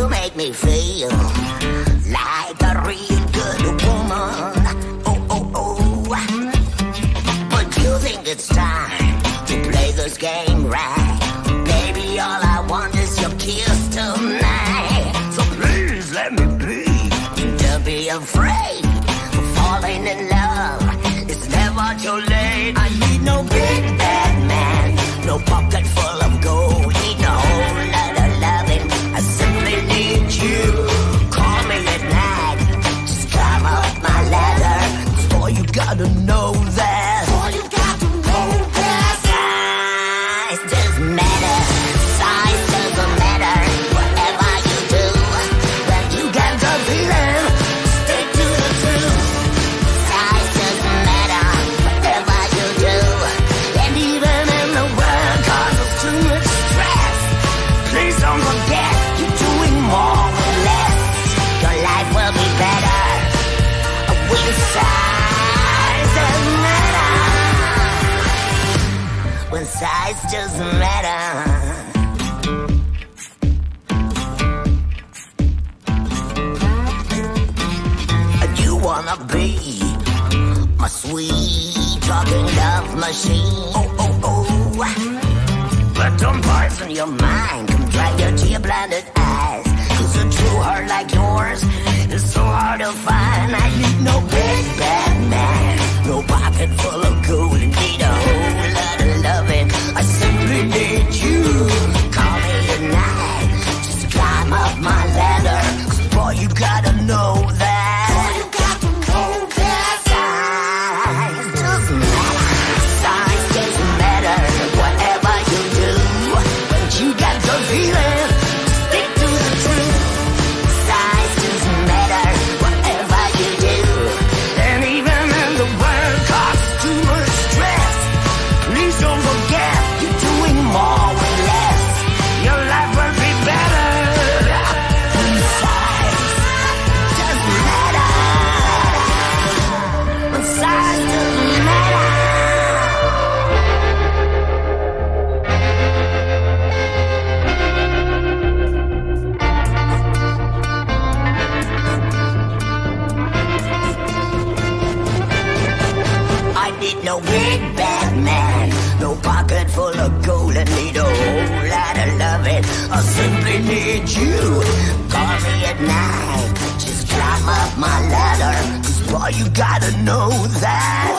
You make me feel like a real good woman. Oh, oh, oh. But you think it's time to play this game right? Baby, all I want is your kiss tonight. So please let me be. Don't be afraid of falling in love. It's never too late. I need no big bad man, no pocket full of gold. Need a whole lot of loving. I simply need you. Call me at night, just climb up my ladder. 'Cause boy, you gotta know that. Boy, you got to know that. Size doesn't matter. Size doesn't matter. Whatever you do, when you get the feeling, stick to the truth. Size doesn't matter. Whatever you do, and even in the world causes too much stress. Please don't forget you're doing more with less. Your life will be better with size doesn't matter. When size doesn't matter. You wanna be my sweet talking love machine. Oh, oh, oh. But don't poison your mind. Come dry your tear-blinded eyes. 'Cause a true heart like yours is so hard to find. I need no big bad man, no pocket full of gold. And need a whole lot of loving. I simply need you. Call me at night, just climb up my ladder. 'Cause boy, you gotta know that. Boy, you got to know that. Size doesn't matter. Size doesn't matter. Whatever you do, when you got the feeling, stick to the truth. Size doesn't matter. Whatever you do, and even in the world causes too much stress. Please don't forget you're doing more with less. Your life will be better. When size doesn't matter. When size doesn't matter. I need no big bad man, no pocket full of gold. I need a whole lot of loving. I simply need you. Call me at night, just climb up my ladder. 'Cause boy, you gotta know that.